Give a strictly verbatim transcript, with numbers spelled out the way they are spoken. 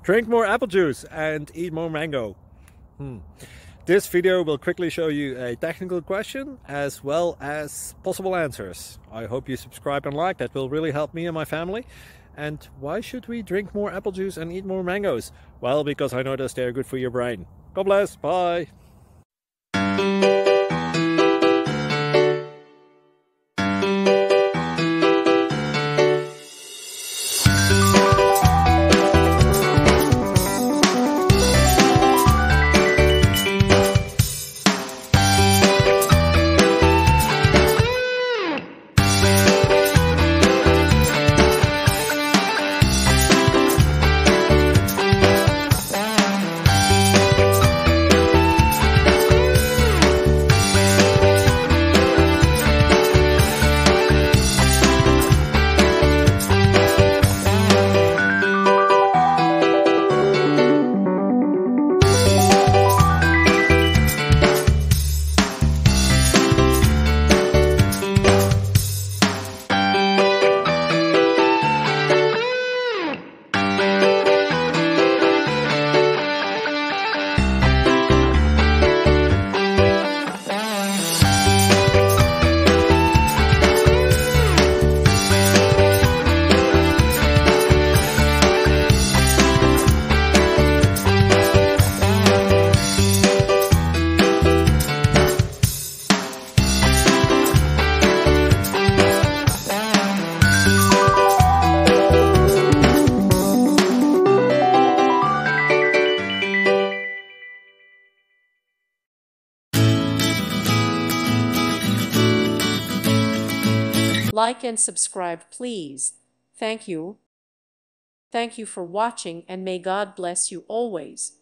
Drink more apple juice and eat more mango. Hmm. This video will quickly show you a technical question as well as possible answers. I hope you subscribe and like, that will really help me and my family. And why should we drink more apple juice and eat more mangoes? Well, because I noticed they're good for your brain. God bless, bye! Like and subscribe, please. Thank you. Thank you for watching, and may God bless you always.